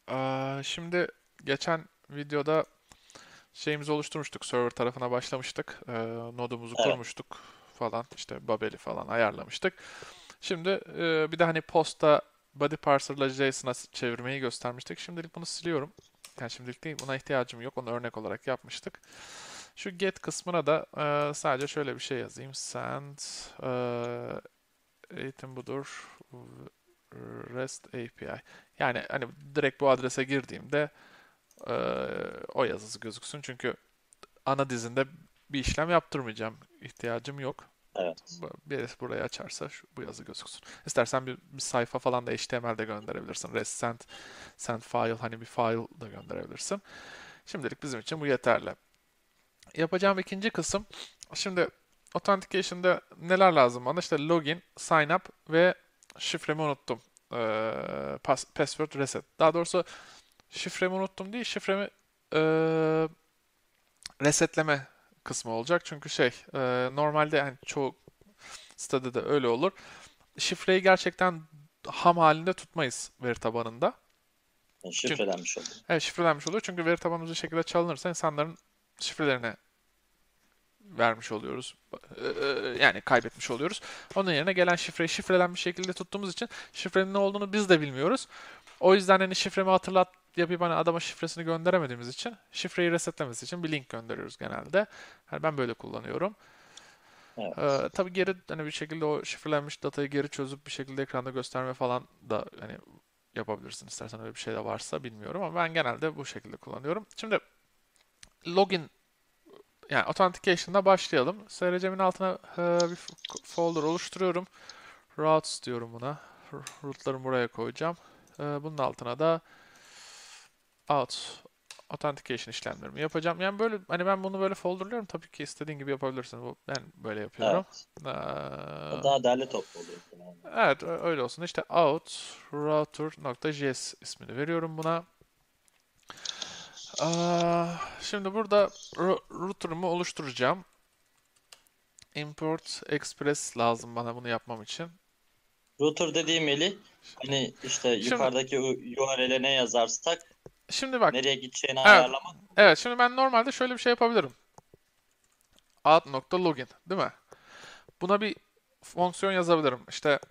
Şimdi geçen videoda şeyimizi oluşturmuştuk. Server tarafına başlamıştık. Nodumuzu Evet. kurmuştuk falan. İşte Babel'i falan ayarlamıştık. Şimdi bir de hani posta body parser'la JSON'a çevirmeyi göstermiştik. Şimdilik bunu siliyorum. Yani şimdilik değil, buna ihtiyacım yok. Onu örnek olarak yapmıştık. Şu get kısmına da sadece şöyle bir şey yazayım. Send eğitim budur. REST API. Yani hani direkt bu adrese girdiğimde e, o yazısı gözüksün. Çünkü ana dizinde bir işlem yaptırmayacağım. İhtiyacım yok. Evet. Birisi burayı açarsa bu yazı gözüksün. İstersen bir sayfa falan da HTML'de gönderebilirsin. REST send file, hani bir file da gönderebilirsin. Şimdilik bizim için bu yeterli. Yapacağım ikinci kısım, şimdi Authentication'da neler lazım bana? İşte login, sign up ve şifremi unuttum. Password reset. Daha doğrusu şifremi unuttum değil, şifremi eee, resetleme kısmı olacak. Çünkü normalde yani çoğu sitede de öyle olur. Şifreyi gerçekten ham halinde tutmayız veri tabanında. Çünkü Şifrelenmiş oluyor. evet, şifrelenmiş oluyor. Çünkü veri tabanımız bir şekilde çalınırsa insanların şifrelerini vermiş oluyoruz. Yani kaybetmiş oluyoruz. Onun yerine gelen şifreyi şifrelenmiş şekilde tuttuğumuz için şifrenin ne olduğunu biz de bilmiyoruz. O yüzden hani şifremi hatırlat yapıp hani adama şifresini gönderemediğimiz için şifreyi resetlemesi için bir link gönderiyoruz genelde. Yani ben böyle kullanıyorum. Evet. Tabii geri hani bir şekilde o şifrelenmiş datayı geri çözüp bir şekilde ekranda gösterme falan da hani yapabilirsin istersen, öyle bir şey de varsa bilmiyorum ama ben genelde bu şekilde kullanıyorum. Şimdi login, yani Authentication'da başlayalım. SRC'min altına bir folder oluşturuyorum. Routes diyorum buna. Route'larımı buraya koyacağım. Bunun altına da out authentication işlemlerimi yapacağım. Yani böyle hani ben bunu böyle folderlıyorum. Tabii ki istediğin gibi yapabilirsin. Ben böyle yapıyorum. Evet. Ee, O daha derli toplu oluyor genelde. evet, öyle olsun. İşte out router.js ismini veriyorum buna. Şimdi burada router'ımı oluşturacağım. Import Express lazım bana bunu yapmam için. Router dediğim Melih, hani işte Şimdi yukarıdaki URL'e ne yazarsak şimdi bak. nereye gideceğini Evet. ayarlamak mı bu? Evet, şimdi ben normalde şöyle bir şey yapabilirim. Ad.login, değil mi? Buna bir fonksiyon yazabilirim. İşte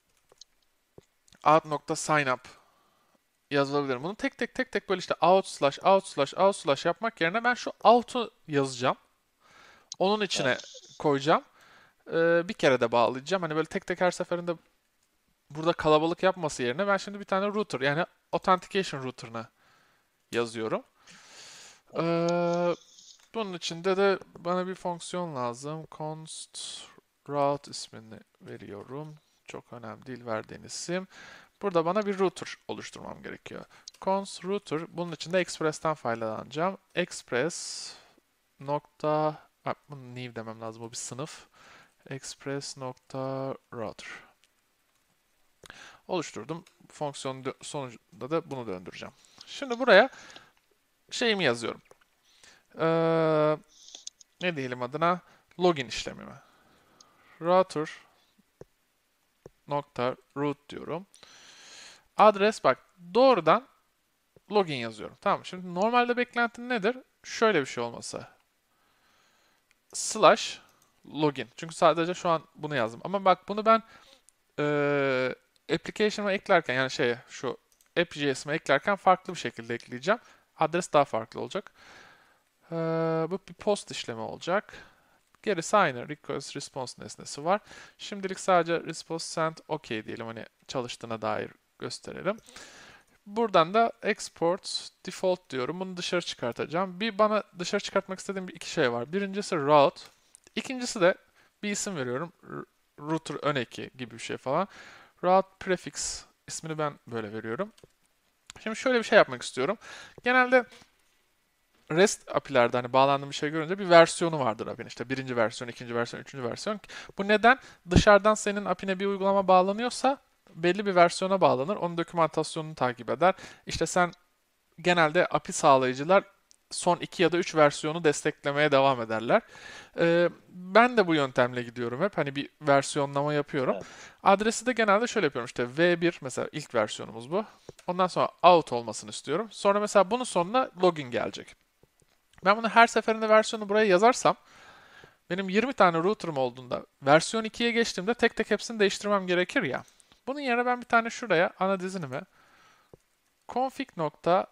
ad.signup yazabilirim. Bunu tek tek böyle işte out/out/out/ yapmak yerine ben şu out'u yazacağım. Onun içine Evet. koyacağım. Bir kere de bağlayacağım. Hani böyle tek tek her seferinde burada kalabalık yapması yerine ben şimdi bir tane router, yani authentication router'ını yazıyorum. Evet. Ee, Bunun içinde de bana bir fonksiyon lazım. Const route ismini veriyorum. Çok önemli değil verdiğin isim. Burada bana bir router oluşturmam gerekiyor. Const router, bunun içinde Express'ten faydalanacağım. Express nokta, bunu new demem lazım, o bir sınıf. Express nokta router oluşturdum. Fonksiyon sonucunda da bunu döndüreceğim. Şimdi buraya şeyimi yazıyorum. Ee, Ne diyelim adına? Login işlemimi. Router nokta root diyorum. Adres, bak, doğrudan login yazıyorum. Tamam. Şimdi normalde beklentin nedir? Şöyle bir şey olması. Slash login. Çünkü sadece şu an bunu yazdım. Ama bak, bunu ben application'ıma eklerken, yani şu app.js'ime eklerken farklı bir şekilde ekleyeceğim. Adres daha farklı olacak. Bu bir post işlemi olacak. Gerisi aynı. Request response nesnesi var. Şimdilik sadece response send OK diyelim. Hani çalıştığına dair gösterelim. Buradan da export default diyorum. Bunu dışarı çıkartacağım. Bir bana dışarı çıkartmak istediğim iki şey var. Birincisi route. İkincisi de bir isim veriyorum. Router ön eki gibi bir şey falan. Route prefix ismini ben böyle veriyorum. Şimdi şöyle bir şey yapmak istiyorum. Genelde REST API'lerde hani bağlandığım bir şey görünce bir versiyonu vardır API'nin. İşte birinci versiyon, ikinci versiyon, üçüncü versiyon. Bu neden? Dışarıdan senin API'ne bir uygulama bağlanıyorsa belli bir versiyona bağlanır. Onun dokümantasyonunu takip eder. İşte sen genelde API sağlayıcılar son 2 ya da 3 versiyonu desteklemeye devam ederler. Ben de bu yöntemle gidiyorum hep. Hani bir versiyonlama yapıyorum. Evet. Adresi de genelde şöyle yapıyorum. İşte V1 mesela ilk versiyonumuz bu. Ondan sonra out olmasını istiyorum. Sonra mesela bunun sonuna login gelecek. Ben bunu her seferinde versiyonu buraya yazarsam benim 20 tane router'ım olduğunda versiyon 2'ye geçtiğimde tek tek hepsini değiştirmem gerekir ya. Bunun yerine ben bir tane şuraya ana dizinime config nokta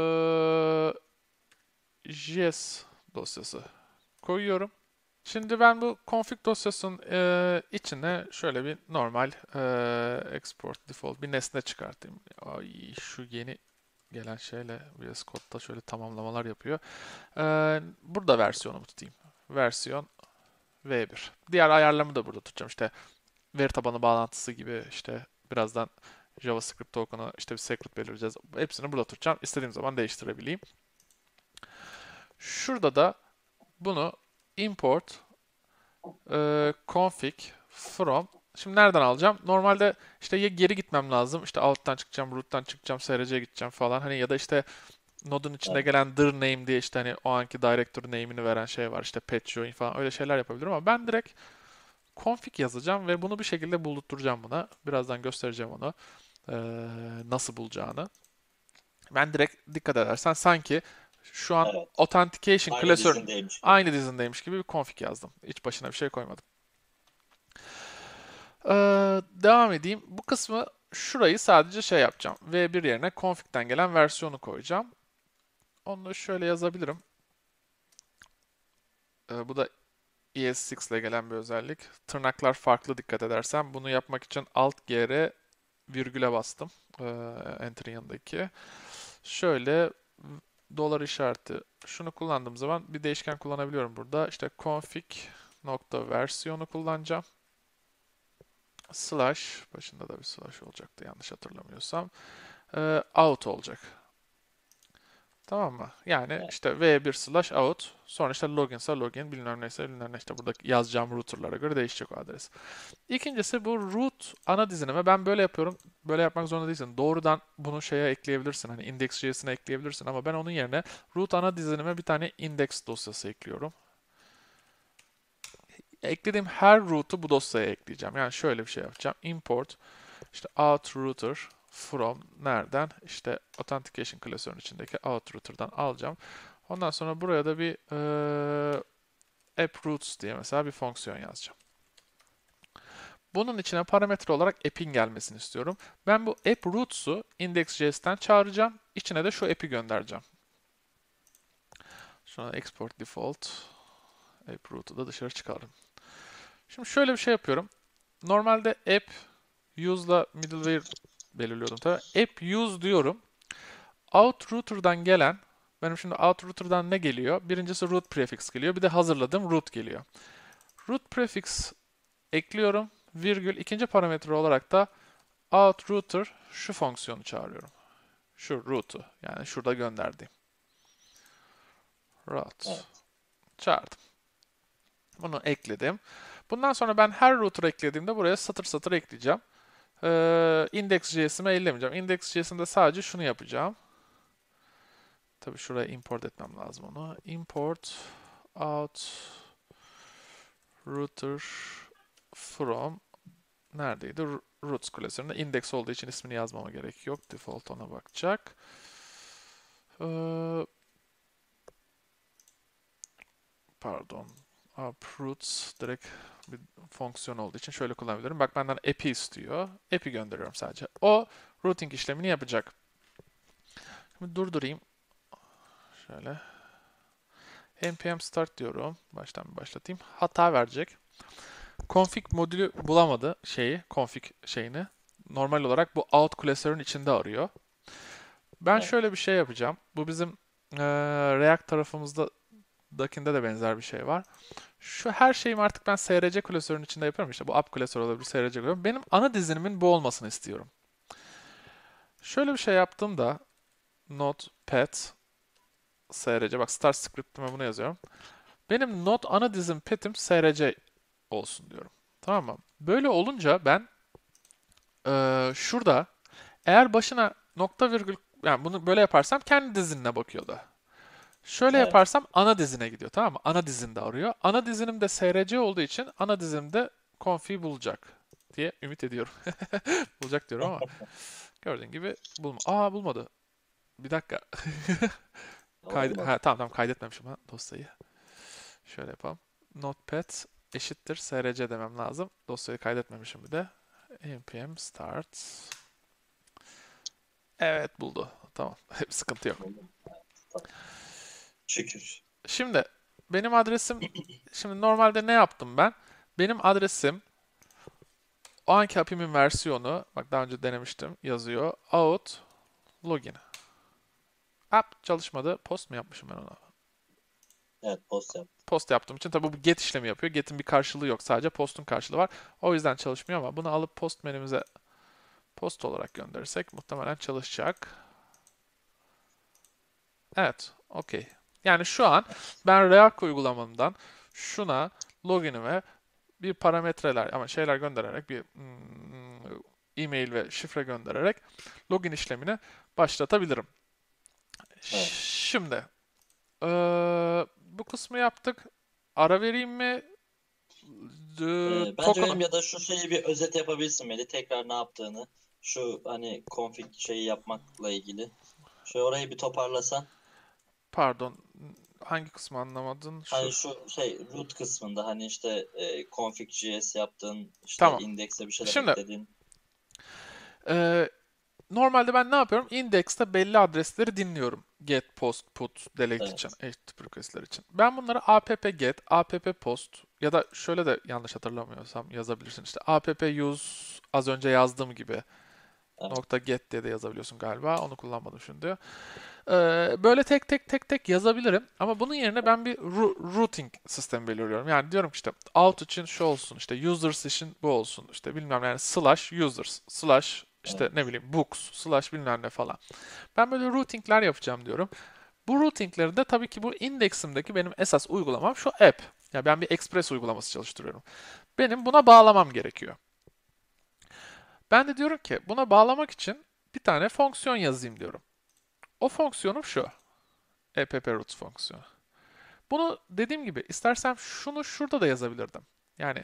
js dosyası koyuyorum. Şimdi ben bu config dosyasının içine şöyle bir normal export default bir nesne çıkartayım. Ay, şu yeni gelen şeyle VS Code'da şöyle tamamlamalar yapıyor. Burada versiyonumu tutayım. Versiyon V1. Diğer ayarlarımı da burada tutacağım. İşte veri tabanı bağlantısı gibi işte birazdan JavaScript token'a işte bir secret belirleyeceğiz. Hepsini burada tutacağım. İstediğim zaman değiştirebileyim. Şurada da bunu import config from. Şimdi nereden alacağım? Normalde işte ya geri gitmem lazım. İşte out'tan çıkacağım, root'tan çıkacağım, src'ye gideceğim falan. Hani ya da işte nodun içinde Evet. gelen dir name diye işte hani o anki directory name'ini veren şey var. İşte patch join falan öyle şeyler yapabilirim ama ben direkt config yazacağım ve bunu bir şekilde buldurtacağım buna. Birazdan göstereceğim onu. Ee, nasıl bulacağını. Ben direkt dikkat edersen sanki şu an Evet. authentication Aynı klasör dizindeymiş gibi. aynı dizindeymiş gibi bir config yazdım. Hiç başına bir şey koymadım. Devam edeyim. Bu kısmı şurayı sadece şey yapacağım. V1 yerine config'ten gelen versiyonu koyacağım. Onu da şöyle yazabilirim. Bu da ES6 ile gelen bir özellik. Tırnaklar farklı dikkat edersen. Bunu yapmak için Alt G'ye virgüle bastım. Enter'ın yanındaki. Şöyle dolar işareti. Şunu kullandığım zaman bir değişken kullanabiliyorum burada. İşte config nokta versiyonu kullanacağım. Slash, başında da bir slash olacaktı yanlış hatırlamıyorsam. Out olacak. Tamam mı? Yani Evet. işte v1 slash out, sonra işte loginse login, bilmem neyse bilmem ne, işte burada yazacağım router'lara göre değişecek o adres. İkincisi bu root ana dizinime ben böyle yapıyorum. Böyle yapmak zorunda değilsin. Doğrudan bunu şeye ekleyebilirsin. Hani index.js'ine ekleyebilirsin ama ben onun yerine root ana dizinime bir tane index dosyası ekliyorum. Eklediğim her root'u bu dosyaya ekleyeceğim. Yani şöyle bir şey yapacağım. Import işte out router from nereden? İşte authentication klasörünün içindeki out router'dan alacağım. Ondan sonra buraya da bir app roots diye mesela bir fonksiyon yazacağım. Bunun içine parametre olarak app'in gelmesini istiyorum. Ben bu app roots'u index.js'ten çağıracağım. İçine de şu app'i göndereceğim. Sonra export default app root'u da dışarı çıkardım. Şimdi şöyle bir şey yapıyorum. Normalde app use'la middleware belirliyordum tabii. App use diyorum. Out router'dan gelen, benim şimdi out router'dan ne geliyor? Birincisi root prefix geliyor. Bir de hazırladığım root geliyor. Root prefix ekliyorum. Virgül ikinci parametre olarak da out router şu fonksiyonu çağırıyorum. Şu root'u yani şurada gönderdiğim. Route Evet. çağırdım. Bunu ekledim. Bundan sonra ben her router eklediğimde buraya satır satır ekleyeceğim. Index.js'ime ellemeyeceğim. Index.js'imde sadece şunu yapacağım. Tabii şuraya import etmem lazım onu. Import out router from neredeydi? Roots klasöründe index olduğu için ismini yazmama gerek yok. Default ona bakacak. Pardon. Uproots direkt bir fonksiyon olduğu için şöyle kullanabilirim. Bak benden app'i istiyor. App'i gönderiyorum sadece. O routing işlemini yapacak. Şimdi durdurayım. Şöyle. npm start diyorum. Baştan bir başlatayım. Hata verecek. Config modülü bulamadı config şeyini. Normal olarak bu out klasörün içinde arıyor. Ben Evet. şöyle bir şey yapacağım. Bu bizim React tarafımızdakinde de benzer bir şey var. Şu her şeyimi artık ben SRC klasörünün içinde yapıyorum. İşte bu app klasörü olabilir, SRC klasörü. Benim ana dizinimin bu olmasını istiyorum. Şöyle bir şey yaptığımda notepad SRC, bak start script'ime bunu yazıyorum. Benim ana dizim pet'im SRC olsun diyorum. Tamam mı? Böyle olunca ben şurada eğer başına nokta virgül, yani bunu böyle yaparsam kendi dizinine bakıyor da. Şöyle Evet. yaparsam ana dizine gidiyor, tamam mı? Ana dizinde arıyor. Ana dizinim de SRC olduğu için ana dizimde config bulacak diye ümit ediyorum. Bulacak diyorum ama gördüğün gibi bulmadı. Bir dakika. Olmaz. Tamam kaydetmemişim ha dosyayı. Şöyle yapalım. Notepad eşittir src demem lazım. Dosyayı kaydetmemişim bir de. npm start. Evet buldu. Tamam. Sıkıntı yok. Tamam. Şükür. Şimdi benim adresim, şimdi normalde ne yaptım ben? Benim adresim o anki API'min versiyonu, bak daha önce denemiştim, yazıyor. Out login. App çalışmadı. Post mu yapmışım ben ona? Evet, post yap. Post yaptığım için tabii bu get işlemi yapıyor. Get'in bir karşılığı yok. Sadece post'un karşılığı var. O yüzden çalışmıyor ama bunu alıp post menümüze post olarak gönderirsek muhtemelen çalışacak. Evet, okey. Yani şu an ben React uygulamamdan şuna login'ime bir parametreler ama şeyler göndererek bir e-mail ve şifre göndererek login işlemini başlatabilirim. Evet. Şimdi bu kısmı yaptık. Ara vereyim mi? Bence Token'ı. benim ya da şu şeyi bir özet yapabilirsin Melih. Tekrar ne yaptığını. Şu hani config şeyi yapmakla ilgili. Şu orayı bir toparlasan. Pardon. Hangi kısmı anlamadın? Şu. Hani şu şey root kısmında hani işte config.js yaptığın, işte Tamam. indekse bir şeyler Şimdi ekledin. e, normalde ben ne yapıyorum? Index'te belli adresleri dinliyorum. Get, post, put, delete için, Evet. HTTP request'ler için. Ben bunları app get, app post ya da şöyle de yanlış hatırlamıyorsam yazabilirsin. İşte app use az önce yazdığım gibi Evet. nokta .get diye de yazabiliyorsun galiba. Onu kullanmadım şimdi. Böyle tek tek yazabilirim. Ama bunun yerine ben bir routing sistemi belirliyorum. Yani diyorum ki işte out için şu olsun, işte users için bu olsun, işte bilmem yani slash users, slash işte ne Evet. bileyim books, slash bilmem ne falan. Ben böyle routingler yapacağım diyorum. Bu routingleri de tabii ki bu indeksimdeki benim esas uygulamam şu app. Yani ben bir Express uygulaması çalıştırıyorum. Benim buna bağlamam gerekiyor. Ben de diyorum ki buna bağlamak için bir tane fonksiyon yazayım diyorum. O fonksiyonum şu. App-routes fonksiyonu. Bunu dediğim gibi istersem şunu şurada da yazabilirdim. Yani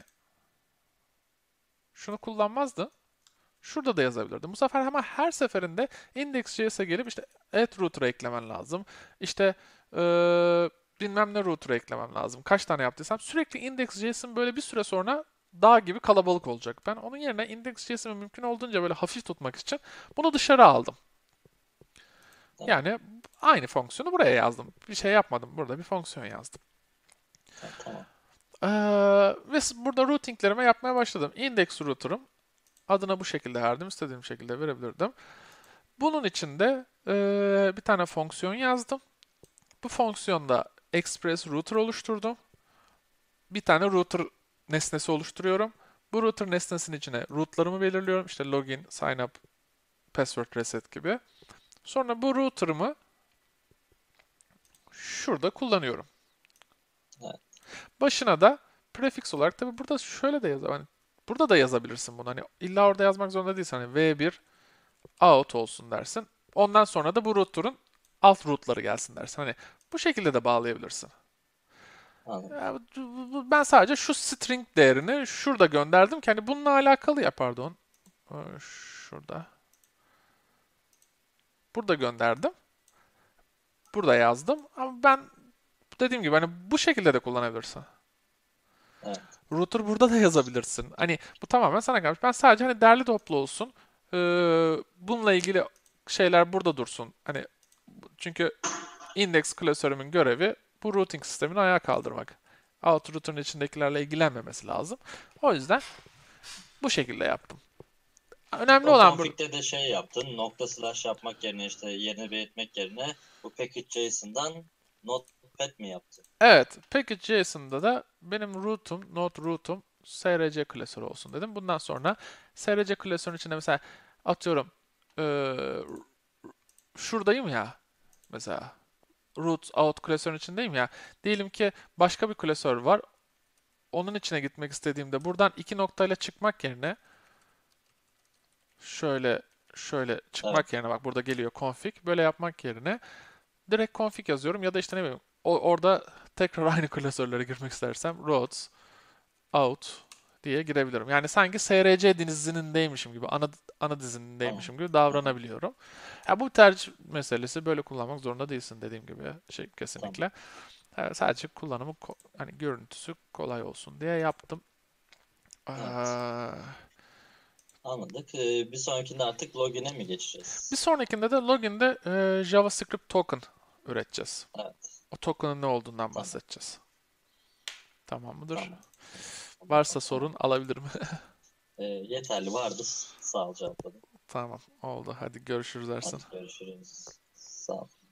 şunu kullanmazdım. Şurada da yazabilirdim. Bu sefer hemen her seferinde index.js'e gelip işte add router'a eklemen lazım. İşte bilmem ne router'a eklemem lazım. Kaç tane yaptıysam sürekli index.js'in böyle bir süre sonra dağ gibi kalabalık olacak. Ben onun yerine index.js'imi mümkün olduğunca böyle hafif tutmak için bunu dışarı aldım. Tamam. Yani aynı fonksiyonu buraya yazdım. Bir şey yapmadım. Burada bir fonksiyon yazdım. Ha, tamam. Ve burada routinglerime yapmaya başladım. Index router'ım. Adına bu şekilde verdim. İstediğim şekilde verebilirdim. Bunun içinde bir tane fonksiyon yazdım. Bu fonksiyonda Express router oluşturdum. Bir tane router nesnesi oluşturuyorum. Bu router nesnesinin içine rootlarımı belirliyorum. İşte login, sign up, password reset gibi. Sonra bu router'ımı şurada kullanıyorum. Evet. Başına da prefix olarak tabi burada şöyle de hani burada da yazabilirsin bunu. Hani illa orada yazmak zorunda değilsin. Hani v1 out olsun dersin. Ondan sonra da bu router'ın alt rootları gelsin dersin. Hani bu şekilde de bağlayabilirsin. Anladım. Ya, ben sadece şu string değerini şurada gönderdim ki hani bununla alakalı ya pardon. Şurada. Burada gönderdim. Burada yazdım. Ama ben dediğim gibi hani bu şekilde de kullanabilirsin. Evet. Router burada da yazabilirsin. Hani bu tamamen sana kalmış. Ben sadece hani derli toplu olsun. Bununla ilgili şeyler burada dursun. Hani çünkü index klasörümün görevi bu routing sistemini ayağa kaldırmak. Out router'ın içindekilerle ilgilenmemesi lazım. O yüzden bu şekilde yaptım. Önemli O olan bu. config'de de şey yaptın. Nokta slash yapmak yerine, işte yerini belirtmek yerine bu package.json'dan notepad mi yaptın? Evet, package.json'da da benim root'um src klasörü olsun dedim. Bundan sonra src klasörün içinde mesela atıyorum eee, şuradayım ya mesela root out klasörün içindeyim ya. Diyelim ki başka bir klasör var. Onun içine gitmek istediğimde buradan iki noktayla çıkmak yerine şöyle Evet. çıkmak yerine bak burada geliyor config. Böyle yapmak yerine direkt config yazıyorum ya da işte ne bileyim orada tekrar aynı klasörlere girmek istersem routes out diye girebilirim. Yani sanki SRC dizinindeymişim gibi, ana Tamam. dizinindeymişim gibi Hı hı. davranabiliyorum. Ya bu tercih meselesi, böyle kullanmak zorunda değilsin dediğim gibi Tamam. kesinlikle. Sadece kullanımı hani görüntüsü kolay olsun diye yaptım. Evet. Ee, Anladık. Bir sonrakinde artık login'e mi Bir geçeceğiz? sonrakinde de login'de JavaScript token üreteceğiz. Evet. O token'ın ne olduğundan Tamam. bahsedeceğiz. Tamam mıdır? Tamam. Varsa Tamam. sorun alabilirim. Yeterli vardır. Sağ ol cevapladım. Tamam, oldu. Hadi görüşürüz Ersin. Hadi görüşürüz. Sağ ol.